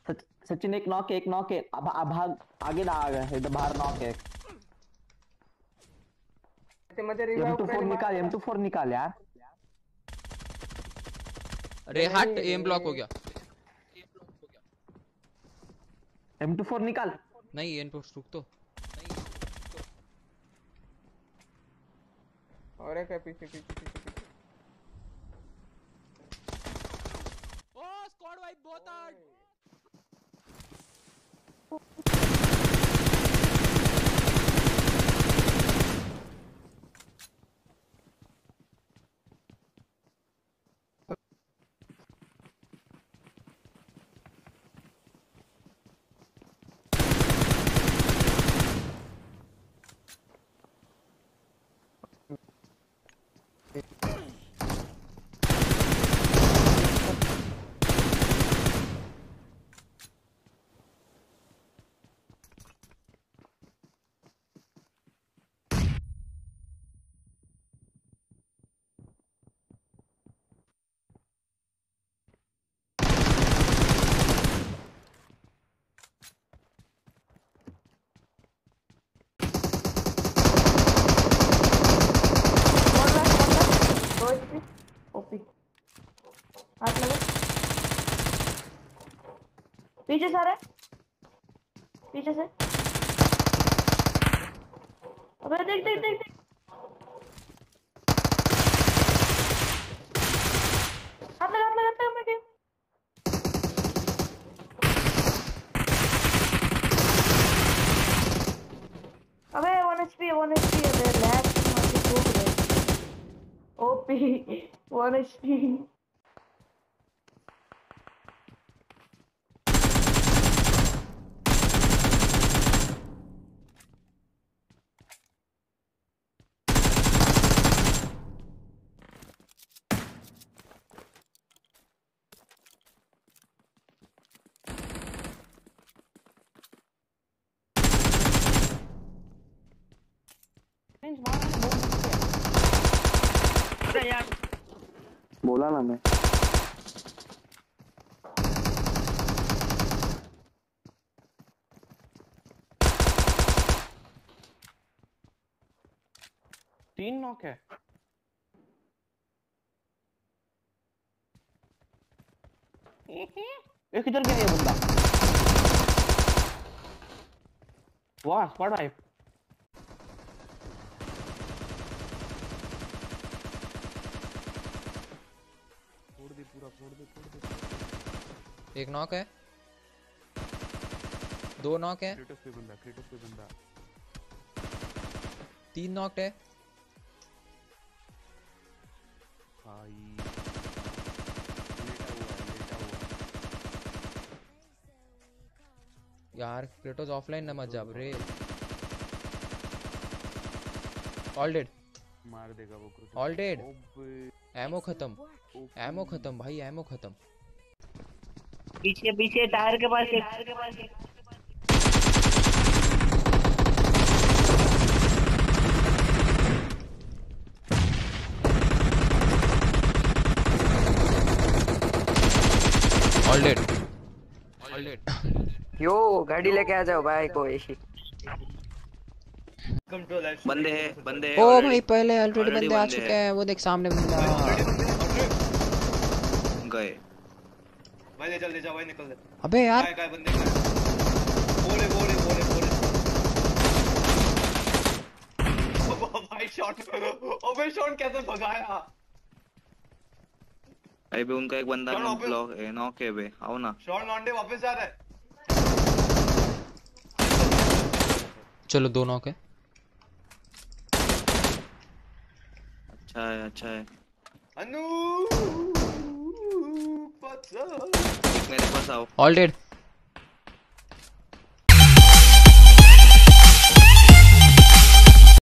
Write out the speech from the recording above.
सचिन एक नॉक है भाग आगे ना आ गए इधर बाहर नॉक है। M24 निकाल यार। अरे हट एम ब्लॉक हो गया। M24 निकाल। नहीं एम ब्लॉक रुक तो। और एक है पीछे। ओ स्क्वाड वाइप बहुत हार्ड। ओपी हाथ लगे पीछे सारे पीछे से। अबे देख हाथ लगा मैं गेम। अबे 1 HP अबे लैग मार के ठोक रहे। OP 1 HP। बोला ना मैं। तीन नॉक है। एक किधर गया ये बंदा। वाह स्क्वाड वाइप। फोड़ दे। एक नॉक है, दो नॉक है, क्रेटोस पे बंदा। 3 नॉक है। भाई लेटा हुआ। यार क्रेटोस ऑफलाइन न मत जा रे। ऑल डेड मार देगा वो क्रेटोस। All dead. एमो खत्म भाई, एमो खत्म। पीछे टायर के पास एक। All dead. यो गाड़ी लेके आ जाओ भाई को ऐसी। बंदे हैं ओ भाई पहले ऑलरेडी बंदे आ चुके हैं। वो देख सामने बंदा गए भाई। ले जा भाई, निकल ले। अबे यार काय बंदे बोले भाई शॉट। अबे शॉट कैसे भगाया। अबे उनका एक बंदा ब्लॉक है, नॉक है बे। आओ ना शॉट लॉन्डे वापस जा रहा है। चलो 2 नॉक है। अच्छा है। अनु मेरे पास आओ। All dead.